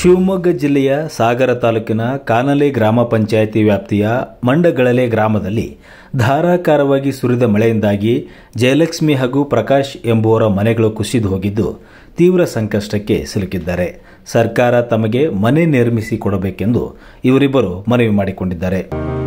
ಶಿವಮೊಗ್ಗ ಜಿಲ್ಲೆಯ ಸಾಗರ ತಾಲೂಕಿನ ಕಾನಲೆ ಗ್ರಾಮ ಪಂಚಾಯಿತಿ ವ್ಯಾಪ್ತಿಯ ಮಂಡಗಳಲೆ ಗ್ರಾಮದಲ್ಲಿ ಧಾರಾಕಾರವಾಗಿ ಸುರಿದ ಮಳೆಯಿಂದಾಗಿ ಜಯಲಕ್ಷ್ಮಿ ಹಾಗೂ ಪ್ರಕಾಶ್ ಎಂಬುವರ ಮನೆಗಳು ಕುಸಿದು ಹೋಗಿದ್ದು ತೀವ್ರ ಸಂಕಷ್ಟಕ್ಕೆ ಸಿಲುಕಿದ್ದಾರೆ. ಸರ್ಕಾರ ತಮಗೆ ಮನೆ ನಿರ್ಮಿಸಿ ಕೊಡಬೇಕೆಂದು ಇವರಿಬ್ಬರು ಮನವಿ ಮಾಡಿಕೊಂಡಿದ್ದಾರೆ.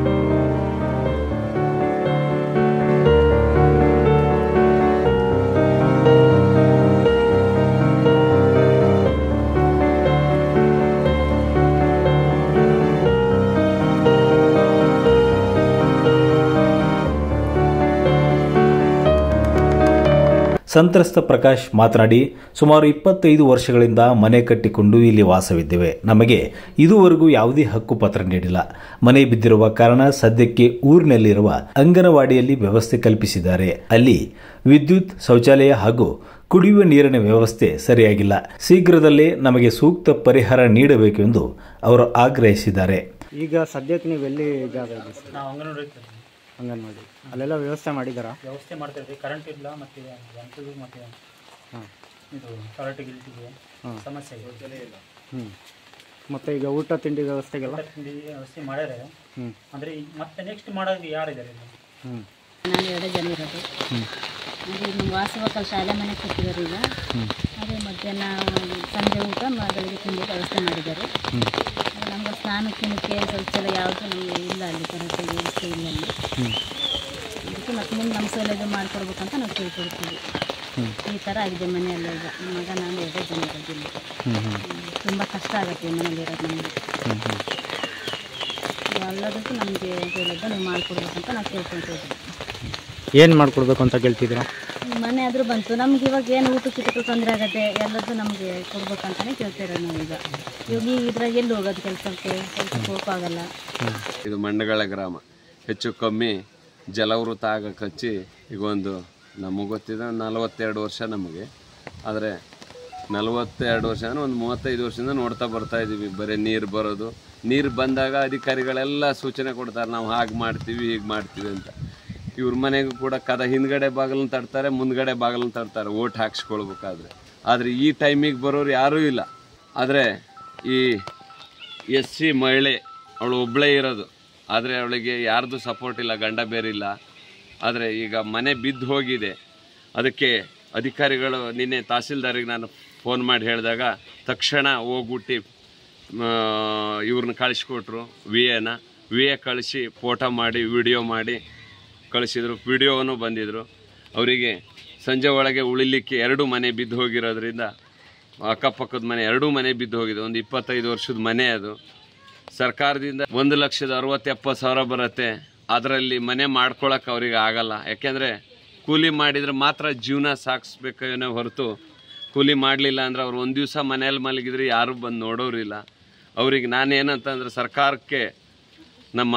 ಸಂತ್ರಸ್ತ ಪ್ರಕಾಶ್ ಮಾತನಾಡಿ, ಸುಮಾರು 25 ವರ್ಷಗಳಿಂದ ಮನೆ ಕಟ್ಟಿಕೊಂಡು ಇಲ್ಲಿ ವಾಸವಿದ್ದೇವೆ. ನಮಗೆ ಇದುವರೆಗೂ ಯಾವುದೇ ಹಕ್ಕು ಪತ್ರ ನೀಡಿಲ್ಲ. ಮನೆ ಬಿದ್ದಿರುವ ಕಾರಣ ಸದ್ಯಕ್ಕೆ ಊರಿನಲ್ಲಿರುವ ಅಂಗನವಾಡಿಯಲ್ಲಿ ವ್ಯವಸ್ಥೆ ಕಲ್ಪಿಸಿದ್ದಾರೆ. ಅಲ್ಲಿ ವಿದ್ಯುತ್, ಶೌಚಾಲಯ ಹಾಗೂ ಕುಡಿಯುವ ನೀರಿನ ವ್ಯವಸ್ಥೆ ಸರಿಯಾಗಿಲ್ಲ. ಶೀಘ್ರದಲ್ಲೇ ನಮಗೆ ಸೂಕ್ತ ಪರಿಹಾರ ನೀಡಬೇಕು ಎಂದು ಅವರು ಆಗ್ರಹಿಸಿದ್ದಾರೆ. ಈಗ ಸದ್ಯಕ್ಕೆ ನೀವು ಎಲ್ಲಿ ಜಾಗ ಇದೆ ಸರ್? ಅಂಗನವಾಡಿ ಅಲ್ಲೆಲ್ಲ ವ್ಯವಸ್ಥೆ ಮಾಡಿದಾರಾ? ವ್ಯವಸ್ಥೆ ಮಾಡ್ತಾ ಇದ್ದೀವಿ. ಕರೆಂಟ್ ಇಲ್ಲ, ಮತ್ತು ಜನರಿಗೂ ಮತ್ತು ಇದು ಟಾಯ್ಲೆಟಿಗೆ ಸಮಸ್ಯೆ ಇದೆ. ಮತ್ತು ಈಗ ಊಟ ತಿಂಡಿ ವ್ಯವಸ್ಥೆಗೆಲ್ಲ ತಿಂಡಿ ವ್ಯವಸ್ಥೆ ಮಾಡ್ಯಾರೆ. ಅಂದರೆ ಮತ್ತೆ ನೆಕ್ಸ್ಟ್ ಮಾಡೋದು ಯಾರಿದ್ದಾರೆ? ನಾನು 2 ಜನ ಇರೋದು. ಅದೇ ನಮ್ಮ ವಾಸವಕ್ಕಲ್ಲಿ ಶಾಲೆ ಮನೆ ಕೊಟ್ಟಿದ್ದಾರೆ. ಈಗ ಅದೇ ಮಧ್ಯಾಹ್ನ ಸಂಜೆ ಊಟ ಬೆಳಗ್ಗೆ ತಿಂಡಿ ವ್ಯವಸ್ಥೆ ಮಾಡಿದ್ದಾರೆ. ನಮ್ಗೆ ಸ್ನಾನಕ್ಕೆ ಶೌಚಾಲಯ ಯಾವುದು ನಮಗೆ ಇಲ್ಲ, ಅಲ್ಲಿ ಕರೆಕ್ಟಾಗಿ ವ್ಯವಸ್ಥೆ ಇಲ್ಲ ಅಲ್ಲಿ. ಅದಕ್ಕೆ ಮತ್ತೆ ಮುಂದೆ ನಮ್ಮ ಸೌಲಭ್ಯ ಮಾಡಿಕೊಡ್ಬೇಕಂತ ನಾವು ತಿಳ್ಕೊಡ್ತೀವಿ. ಈ ಥರ ಆಗಿದೆ ಮನೆಯಲ್ಲ. ಈಗ ನಮ್ಮ ಮಗ ನಾನು 2 ಜನ ಇರೋದಿಲ್ಲ. ತುಂಬ ಕಷ್ಟ ಆಗುತ್ತೆ ಮನೇಲಿ ಇರೋದು ನಮಗೆ. ಎಲ್ಲದಕ್ಕೂ ನಮಗೆ ಸೌಲಭ್ಯ ನೀವು ಮಾಡಿಕೊಡ್ಬೇಕಂತ ನಾವು ತಿಳ್ಕೊಳ್ತೀವಿ. ಏನು ಮಾಡಿಕೊಡ್ಬೇಕು ಅಂತ ಕೇಳ್ತಿದ್ದೀರಾ? ಮನೆ ಆದರೂ ಬಂತು ನಮ್ಗೆ. ಇವಾಗ ಏನು ಊಟಕ್ಕೆ ತೊಂದರೆ ಆಗುತ್ತೆ, ಎಲ್ಲದೂ ನಮಗೆ ಕೊಡ್ಬೇಕಂತಾನೆ ಕೇಳ್ತಿರೋದು ನಾವು. ಈಗ ಇದ್ರಾಗ ಎಲ್ಲಿ ಹೋಗೋದು ಕೆಲಸಕ್ಕೆ ಹೋಗೋಕ್ಕಾಗಲ್ಲ. ಇದು ಮಂಡಗಳ ಗ್ರಾಮ. ಹೆಚ್ಚು ಕಮ್ಮಿ ಜಲವೃತ ಆಗಕ್ಕೆ ಹಚ್ಚಿ ಈಗ ಒಂದು ನಮಗೆ ಗೊತ್ತಿದೆ 42 ವರ್ಷ ನಮಗೆ. ಆದರೆ 42 ವರ್ಷ ಅಂದರೆ ಒಂದು 35 ವರ್ಷದಿಂದ ನೋಡ್ತಾ ಬರ್ತಾ ಇದ್ದೀವಿ. ಬರೀ ನೀರು ಬರೋದು. ನೀರು ಬಂದಾಗ ಅಧಿಕಾರಿಗಳೆಲ್ಲ ಸೂಚನೆ ಕೊಡ್ತಾರೆ, ನಾವು ಹಾಗೆ ಮಾಡ್ತೀವಿ ಹೀಗೆ ಮಾಡ್ತೀವಿ ಅಂತ. ಇವ್ರ ಮನೆಗೂ ಕೂಡ ಹಿಂದ್ಗಡೆ ಬಾಗಿಲನ್ನು ತಡ್ತಾರೆ, ಮುಂದ್ಗಡೆ ಬಾಗಿಲನ್ನು ತಡ್ತಾರೆ ಓಟ್ ಹಾಕ್ಸ್ಕೊಳ್ಬೇಕಾದ್ರೆ. ಆದರೆ ಈ ಟೈಮಿಗೆ ಬರೋರು ಯಾರೂ ಇಲ್ಲ. ಆದರೆ ಈ SC ಮಹಿಳೆ ಅವಳು ಒಬ್ಬಳೇ ಇರೋದು. ಆದರೆ ಅವಳಿಗೆ ಯಾರ್ದು ಸಪೋರ್ಟ್ ಇಲ್ಲ, ಗಂಡ ಬೇರಿಲ್ಲ. ಆದರೆ ಈಗ ಮನೆ ಬಿದ್ದು ಹೋಗಿದೆ. ಅದಕ್ಕೆ ಅಧಿಕಾರಿಗಳು ನಿನ್ನೆ ತಹಸೀಲ್ದಾರಿಗೆ ನಾನು ಫೋನ್ ಮಾಡಿ ಹೇಳಿದಾಗ ತಕ್ಷಣ ಹೋಗ್ಬಿಟ್ಟು ಇವ್ರನ್ನ ಕಳಿಸ್ಕೊಟ್ರು. ವಿ ಎ ಕಳಿಸಿ ಫೋಟೋ ಮಾಡಿ ವಿಡಿಯೋ ಮಾಡಿ ಕಳಿಸಿದ್ರು. ವಿಡಿಯೋವನ್ನು ಬಂದಿದ್ದರು. ಅವರಿಗೆ ಸಂಜೆ ಒಳಗೆ ಉಳಿಲಿಕ್ಕೆ 2 ಮನೆ ಬಿದ್ದು ಹೋಗಿರೋದ್ರಿಂದ ಅಕ್ಕಪಕ್ಕದ ಮನೆ 2 ಮನೆ ಬಿದ್ದು ಹೋಗಿದೆ. ಒಂದು 25 ವರ್ಷದ ಮನೆ ಅದು. ಸರ್ಕಾರದಿಂದ 1,60,70,000 ಬರುತ್ತೆ. ಅದರಲ್ಲಿ ಮನೆ ಮಾಡ್ಕೊಳಕ್ಕೆ ಅವ್ರಿಗೆ ಆಗಲ್ಲ. ಯಾಕೆಂದರೆ ಕೂಲಿ ಮಾಡಿದರೆ ಮಾತ್ರ ಜೀವನ ಸಾಗಿಸ್ಬೇಕೇನೋ ಹೊರತು ಕೂಲಿ ಮಾಡಲಿಲ್ಲ ಅಂದರೆ ಅವ್ರು ಒಂದು ದಿವಸ ಮನೆಯಲ್ಲಿ ಮಲಗಿದ್ರೆ ಯಾರೂ ಬಂದು ನೋಡೋರಿಲ್ಲ. ಅವ್ರಿಗೆ ನಾನೇನಂತಂದರೆ ಸರ್ಕಾರಕ್ಕೆ ನಮ್ಮ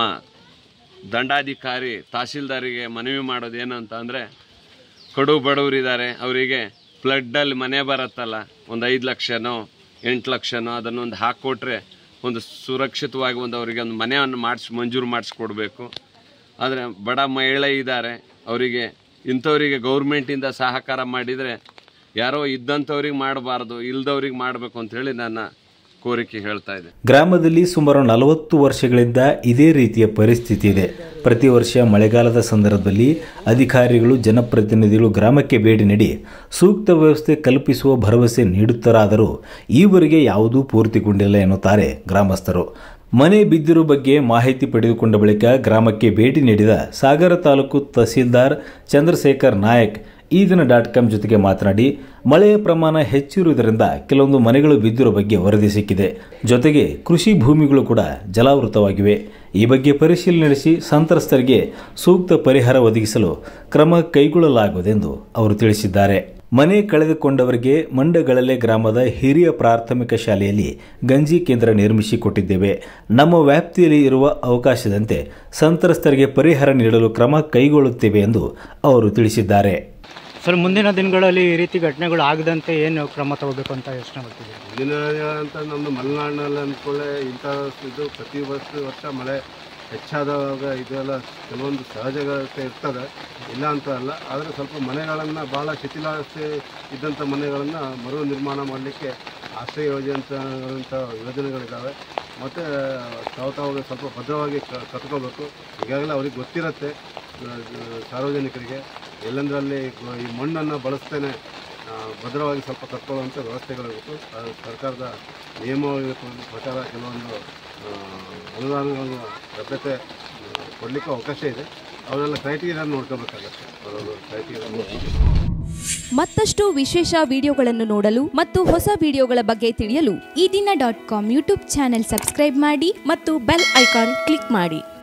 ದಂಡಾಧಿಕಾರಿ ತಹಸೀಲ್ದಾರಿಗೆ ಮನವಿ ಮಾಡೋದೇನು ಅಂತ ಅಂದರೆ, ಕಡು ಬಡವರಿದ್ದಾರೆ, ಅವರಿಗೆ ಫ್ಲಡ್ಡಲ್ಲಿ ಮನೆ ಬರುತ್ತಲ್ಲ, ಒಂದು 5 ಲಕ್ಷನೋ 8 ಲಕ್ಷನೋ ಅದನ್ನೊಂದು ಹಾಕ್ಕೊಟ್ರೆ ಒಂದು ಸುರಕ್ಷಿತವಾಗಿ ಅವರಿಗೆ ಒಂದು ಮನೆಯನ್ನು ಮಂಜೂರು ಮಾಡಿಸ್ಕೊಡ್ಬೇಕು. ಆದರೆ ಬಡ ಮಹಿಳೆ ಇದ್ದಾರೆ, ಅವರಿಗೆ ಇಂಥವರಿಗೆ ಗೌರ್ಮೆಂಟಿಂದ ಸಹಕಾರ ಮಾಡಿದರೆ ಯಾರೋ ಇದ್ದಂಥವ್ರಿಗೆ ಮಾಡಬಾರ್ದು, ಇಲ್ದವ್ರಿಗೆ ಮಾಡಬೇಕು ಅಂಥೇಳಿ ನನ್ನ ಕೋರಿಕೆ ಹೇಳ್ತಾ ಇದೆ. ಗ್ರಾಮದಲ್ಲಿ ಸುಮಾರು 40 ವರ್ಷಗಳಿಂದ ಇದೇ ರೀತಿಯ ಪರಿಸ್ಥಿತಿ ಇದೆ. ಪ್ರತಿ ವರ್ಷ ಮಳೆಗಾಲದ ಸಂದರ್ಭದಲ್ಲಿ ಅಧಿಕಾರಿಗಳು, ಜನಪ್ರತಿನಿಧಿಗಳು ಗ್ರಾಮಕ್ಕೆ ಭೇಟಿ ನೀಡಿ ಸೂಕ್ತ ವ್ಯವಸ್ಥೆ ಕಲ್ಪಿಸುವ ಭರವಸೆ ನೀಡುತ್ತಾರಾದರೂ ಈವರೆಗೆ ಯಾವುದೂ ಪೂರ್ತಿಗೊಂಡಿಲ್ಲ ಎನ್ನುತ್ತಾರೆ ಗ್ರಾಮಸ್ಥರು. ಮನೆ ಬಿದ್ದಿರುವ ಬಗ್ಗೆ ಮಾಹಿತಿ ಪಡೆದುಕೊಂಡ ಬಳಿಕ ಗ್ರಾಮಕ್ಕೆ ಭೇಟಿ ನೀಡಿದ ಸಾಗರ ತಾಲೂಕು ತಹಸೀಲ್ದಾರ್ ಚಂದ್ರಶೇಖರ್ ನಾಯಕ್ ಈದಿನ.com ಜೊತೆಗೆ ಮಾತನಾಡಿ, ಮಳೆಯ ಪ್ರಮಾಣ ಹೆಚ್ಚಿರುವುದರಿಂದ ಕೆಲವೊಂದು ಮನೆಗಳು ಬಿದ್ದಿರುವ ಬಗ್ಗೆ ವರದಿ ಸಿಕ್ಕಿದೆ. ಜೊತೆಗೆ ಕೃಷಿ ಭೂಮಿಗಳು ಕೂಡ ಜಲಾವೃತವಾಗಿವೆ. ಈ ಬಗ್ಗೆ ಪರಿಶೀಲನೆ ನಡೆಸಿ ಸಂತ್ರಸ್ತರಿಗೆ ಸೂಕ್ತ ಪರಿಹಾರ ಒದಗಿಸಲು ಕ್ರಮ ಕೈಗೊಳ್ಳಲಾಗುವುದೆಂದು ಅವರು ತಿಳಿಸಿದ್ದಾರೆ. ಮನೆ ಕಳೆದುಕೊಂಡವರಿಗೆ ಮಂಡಗಳಲೆ ಗ್ರಾಮದ ಹಿರಿಯ ಪ್ರಾಥಮಿಕ ಶಾಲೆಯಲ್ಲಿ ಗಂಜಿ ಕೇಂದ್ರ ನಿರ್ಮಿಸಿಕೊಟ್ಟಿದ್ದೇವೆ. ನಮ್ಮ ವ್ಯಾಪ್ತಿಯಲ್ಲಿ ಇರುವ ಅವಕಾಶದಂತೆ ಸಂತ್ರಸ್ತರಿಗೆ ಪರಿಹಾರ ನೀಡಲು ಕ್ರಮ ಕೈಗೊಳ್ಳುತ್ತೇವೆ ಎಂದು ಅವರು ತಿಳಿಸಿದ್ದಾರೆ. ಸರ್, ಮುಂದಿನ ದಿನಗಳಲ್ಲಿ ಈ ರೀತಿ ಘಟನೆಗಳು ಆಗದಂತೆ ಏನು ಕ್ರಮ ತಗೋಬೇಕು ಅಂತ ಯೋಚನೆ ಮಾಡ್ತೀವಿ? ಮುಂದಿನ ಅಂತ ನಮ್ಮದು ಮಲೆನಾಡಿನಲ್ಲಿ ಅಂದ್ಕೊಳ್ಳೆ ಇಂಥ ಇದು ಪ್ರತಿ ವರ್ಷ ಮಳೆ ಹೆಚ್ಚಾದಾಗ ಇದೆಲ್ಲ ಕೆಲವೊಂದು ಸಹಜತೆ ಇರ್ತದೆ, ಇಲ್ಲ ಅಂತ ಅಲ್ಲ. ಆದರೆ ಸ್ವಲ್ಪ ಮನೆಗಳನ್ನು ಭಾಳ ಶಿಥಿಲಾವಸ್ಥೆ ಇದ್ದಂಥ ಮನೆಗಳನ್ನು ಮರು ನಿರ್ಮಾಣ ಮಾಡಲಿಕ್ಕೆ ಆಶ್ರಯ ಯೋಜನೆಗಳಂಥ ಯೋಜನೆಗಳಿದ್ದಾವೆ. ಮತ್ತು ತಾವು ಸ್ವಲ್ಪ ಭದ್ರವಾಗಿ ಕಟ್ಕೋಬೇಕು. ಈಗಾಗಲೇ ಅವ್ರಿಗೆ ಗೊತ್ತಿರುತ್ತೆ ಸಾರ್ವಜನಿಕರಿಗೆ ಎಲ್ಲಂದ್ರಲ್ಲಿ ಈ ಮಣ್ಣನ್ನು ಬಳಸ್ತೇನೆ ಭದ್ರವಾಗಿ ಸ್ವಲ್ಪ ಕಟ್ಕೊಳ್ಳುವಂಥ ವ್ಯವಸ್ಥೆಗಳಿರಬೇಕು. ಸರ್ಕಾರದ ನಿಯಮಾವಳಿ ಪ್ರಕಾರ ಕೆಲವೊಂದು ಅನುದಾನಗಳನ್ನು ಲಭ್ಯತೆ ಕೊಡಲಿಕ್ಕೆ ಅವಕಾಶ ಇದೆ. ಅವರೆಲ್ಲ ಕ್ರೈಟೀರಿಯಾ ನೋಡ್ಕೋಬೇಕಾಗತ್ತೆ. ಅವರವರು ಕ್ರೈಟೀರಿಯಾ ಮತ್ತಷ್ಟು ವಿಶೇಷ ವಿಡಿಯೋಗಳನ್ನು ನೋಡಲು ಮತ್ತು ಹೊಸ ವಿಡಿಯೋಗಳ ಬಗ್ಗೆ ತಿಳಿಯಲು ಈ ದಿನ .com ಯೂಟ್ಯೂಬ್ ಚಾನೆಲ್ ಸಬ್ಸ್ಕ್ರೈಬ್ ಮಾಡಿ ಮತ್ತು ಬೆಲ್ ಐಕಾನ್ ಕ್ಲಿಕ್ ಮಾಡಿ.